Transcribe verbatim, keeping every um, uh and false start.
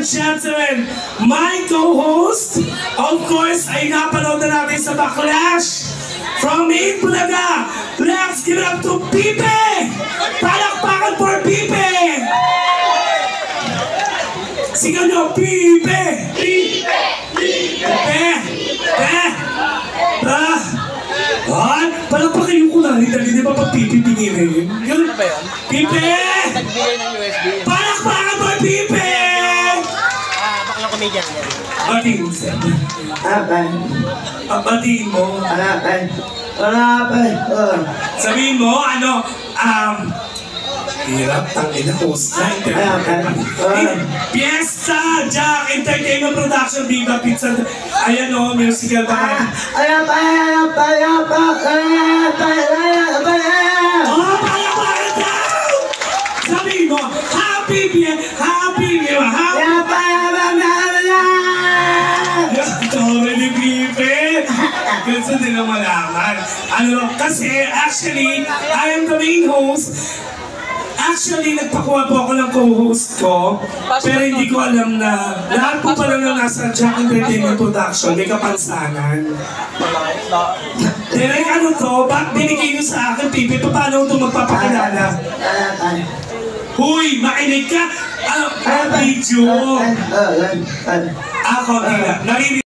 gentlemen, my co-host, of course, ay napanood na natin sa Backlash from Eat Bulaga. Let's give it up to Pipe! Palakpakan for Pipe! Sigaw nyo, Pipe! Pipe! Pipe! Pipe! Ah! Ah! Palakpakan yung kunari, dali di ba pag Pipe pingirin? Yun? Pipe! Palakpakan for Pipe! Comedian yan. Batiin mo, sir. Apan. Ah, batiin mo. Apan. Apan. Sabihin mo, ano, um, hirap, tangin na host na, entertainment. Fiesta, Jack, Entertainment Production, Viva Pizza. Ayan o, musical ba kayo? Apan, apan, apan, apan, apan, Oh, palakpakan daw! Sabihin mo, happy beer, happy beer, happy gusto din ang malaman. Ano, kasi actually, I am the main host. Actually, nagpakuha po ako ng co-host ko, pero hindi ko alam na lahat po pala na nasa Jack Entertainment Production, may kapansanan. Derek, ano to? Ba't binigay nyo sa akin, Pipe? Paano ito magpapakilala? Huy, makinig ka! Ano, video! Ako, hindi na.